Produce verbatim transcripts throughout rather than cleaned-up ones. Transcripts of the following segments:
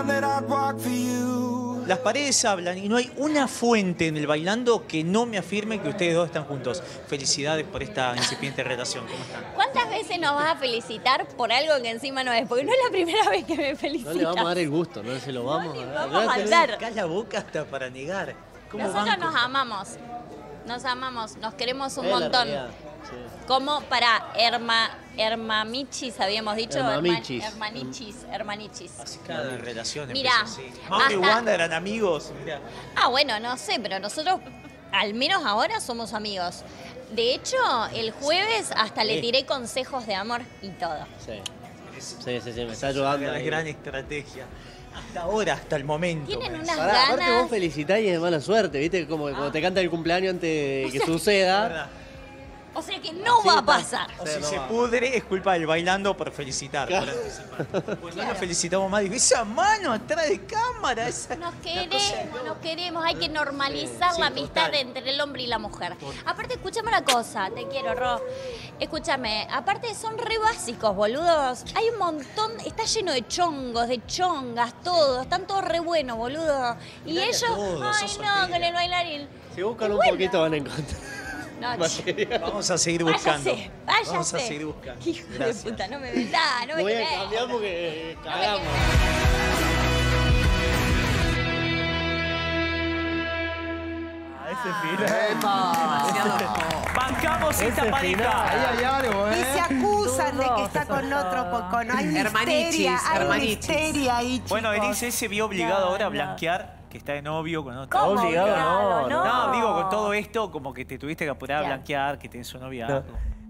Las paredes hablan y no hay una fuente en el Bailando que no me afirme que ustedes dos están juntos. Felicidades por esta incipiente relación. ¿Cómo están? ¿Cuántas veces nos vas a felicitar por algo que encima no es? Porque no es la primera vez que me felicitas. No le vamos a dar el gusto, no se lo vamos no a le dar. vamos a dar. Acá la boca hasta para negar. ¿Cómo Nosotros banco? nos amamos. Nos amamos, nos queremos un Es la montón. realidad, sí. Como para herma, hermamichis, habíamos dicho. Hermamichis. Herma- hermanichis, hermanichis. Así cada relación Mirá, empezó así. Mauro y hasta- Wanda eran amigos. Mirá. Ah, bueno, no sé, pero nosotros, al menos ahora, somos amigos. De hecho, el jueves hasta le Sí. tiré consejos de amor y todo. Sí. Sí, sí, sí, me está ayudando. Una ahí. gran estrategia. Hasta ahora, hasta el momento. Tienen me unas parece. Pará, aparte ganas. vos felicitás y es de mala suerte, ¿viste? Como que cuando te canta el cumpleaños antes de que La suceda. verdad. O sea que no Así va a está. pasar. O Sí, si no se va. pudre, es culpa del Bailando por felicitar, por anticipar. Pues no nos felicitamos más. Digo, esa mano atrás de cámara. Esa, Nos una cosa queremos, de nos queremos. Hay que normalizar Sí, la total. amistad entre el hombre y la mujer. Total. Aparte, escúchame una cosa, te quiero, Ro. Escúchame, aparte son re básicos, boludos. Hay un montón, está lleno de chongos, de chongas, todo. Están todos re buenos, boludo. Y Mirá que ellos, todos, ay sos no, soltera. con el bailarín. Si buscan un Bueno. poquito van a encontrar. No, Material. Vamos a seguir buscando. váyase, váyase. Vamos a seguir buscando. Hijo Gracias. de puta, no me vendá, no me Voy a querés. cambiar porque cagamos. Bancamos esta Ese pareja. final. Ahí hay algo, Y ¿eh? se acusan de que está con otro, con, con hay una Hermanichis, histeria, hay una hermanichis. histeria ahí, chicos. Bueno, Denise se vio obligado ahora a blanquear que está de novio con otro. ¿Cómo? Obligado, no, No, no. digo, con todo esto, como que te tuviste que apurar a Claro. blanquear, que tenés un novia. No.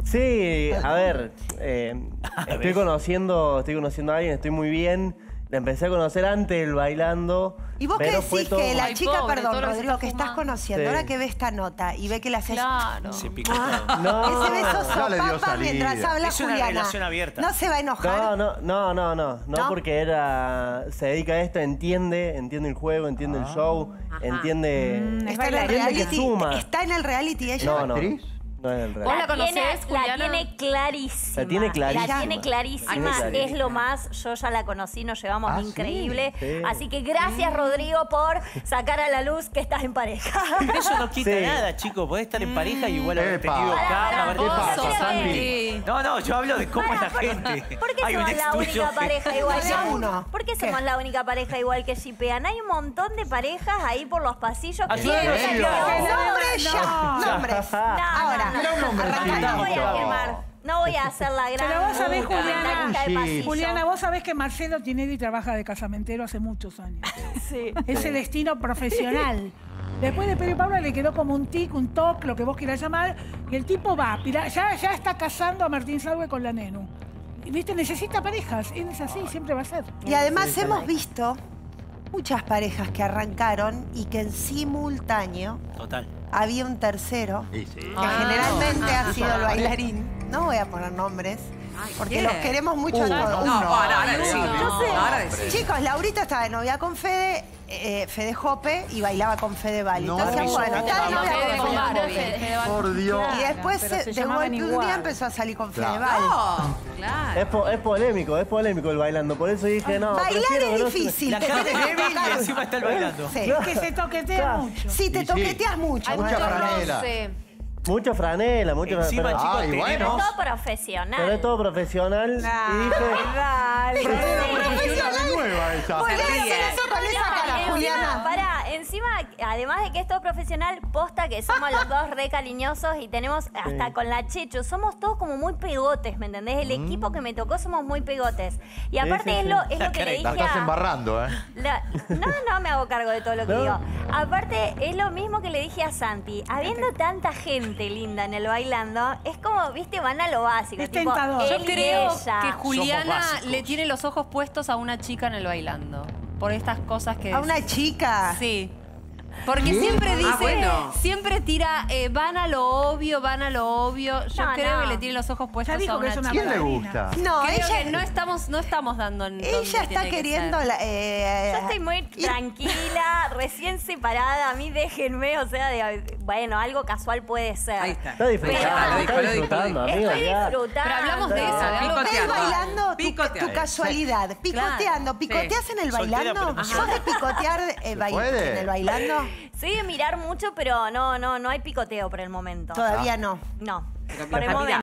Sí, a ver, eh, estoy ver. conociendo, estoy conociendo a alguien, estoy muy bien. La empecé a conocer antes del Bailando. ¿Y vos qué pero fue decís todo- que la Ay, chica, pobre, perdón, todo lo que se Rodrigo, está que estás fumando. conociendo, Sí. ahora que ve esta nota y ve que le haces Claro. Se picó todo. No, ese beso Ya le dio sopapa salida. mientras habla Es una Juliana, relación abierta. ¿no se va a enojar? no, no, no, no, no, no, ¿No? porque era, se dedica a esto, entiende, entiende el juego, entiende el show, entiende, Mm, Está en el entiende que reality, suma. está en el reality ella. No, no, ¿Actriz? no es el ¿Vos real. la conocés, tiene, Juliana? La tiene clarísima. La tiene clarísima. La tiene clarísima. Tiene clarísima. Es lo más. Yo ya la conocí, nos llevamos ¿Ah, sí? increíble. Sí. Así que gracias, Rodrigo, por sacar a la luz que estás en pareja. Pero eso no quita Sí. nada, chicos. Podés estar en pareja y igual haber Epa. tenido Pará, cama, pará, haber vos tenido sos cosas. Santi. No, no, yo hablo de cómo es la Pará, gente. ¿Por qué Hay un somos la estudio única que- pareja igual que Cada uno. ¿Por qué ¿Qué? somos la única pareja igual que shipean? Hay un montón de parejas ahí por los pasillos que Ayúdame, tienen- ¿en serio? Nombres ya, nombres. No, Ahora, no, no, no, arrancá. no voy a quemar. No voy a hacer la gran. Pero vos sabés, la Juliana, lista de pasillo. Juliana, vos sabés que Marcelo Tinelli trabaja de casamentero hace muchos años. Sí. Ese destino profesional. Después de Pedro y Paula le quedó como un tic, un toc, lo que vos quieras llamar, y el tipo va, pira- ya, ya está casando a Martín Salve con la Nenu. Y, ¿viste? Necesita parejas, él es así, siempre va a ser. Y además hemos visto muchas parejas que arrancaron y que en simultáneo Total. había un tercero, Sí, sí. que Ah. generalmente ha sido el bailarín. No voy a poner nombres, porque ¿quién? los queremos mucho a todos. No, para, ahora Uno. sí. Yo sé. Ahora decís. Chicos, Laurita estaba de novia con Fede, eh, Fede Jope, y bailaba con Fede Bali. No. Entonces, No, bueno, está de no, novia Fede con Bali. Fede. Fede Bali. Por Dios. Y después, pero se- se de llamaban golpe un igual. día empezó a salir con Claro. Fede Bali. No, claro. Es, po- es polémico, es polémico el Bailando, por eso dije no. Bailar prefiero que es no se- difícil. La te cara tenés es que débil y tocar. encima está el bailando. Sí. Que se toquetea Claro. mucho. Si te Y sí. toqueteas mucho. Hay ¿no? mucha mucho franela. roce. Mucha franela, mucha Encima, franela. chicos, Ay, tenemos... bueno. Todo profesional. Pero es todo profesional y dije, Dale. Profesional nueva esa. ¿Por qué Se ríe. hacer eso con esa cara, Encima, Juliana? pará, encima, además de que es todo profesional, posta que somos los dos re cariñosos y tenemos hasta con la Chechu, somos todos como muy pegotes, ¿me entendés? El equipo que me tocó somos muy pegotes. Y aparte sí, es sí. lo, es La lo que le cara- dije La estás a... embarrando, ¿eh? La- no, no me hago cargo de todo lo que ¿No? digo. Aparte, es lo mismo que le dije a Santi. Habiendo tanta gente linda en el bailando, es como, viste, van a lo básico. Es tipo, tentador. él Yo y creo ella. que Juliana básicos. le tiene los ojos puestos a una chica en el bailando. Por estas cosas que A decís. una chica. Sí. Porque siempre dice, Ah, bueno. siempre tira, eh, van a lo obvio, van a lo obvio. Yo No, creo no. que le tiene los ojos puestos Ya dijo a que una es una chica. ¿Quién le bailarina. gusta? No, Creo ella, que no estamos, no estamos dando en donde ella tiene está que queriendo... ser. La, eh, Yo estoy muy ir- tranquila, recién separada. A mí déjenme, o sea, de, bueno, algo casual puede ser. Ahí está. Está disfrutando, Pero- está Lo dijo, lo dijo, disfrutando, lo dijo. amigo. Estoy ya. disfrutando. Pero hablamos de eso, de algo Estás Picoteando. bailando tu, Picoteando. tu casualidad. Picoteando. ¿Picoteas en el Soltera, bailando? pero ¿Sos de picotear eh, bail- puede? en el bailando? Soy de mirar mucho, pero no, no, no hay picoteo por el momento. Todavía no. No. Pero, Por el mira, momento.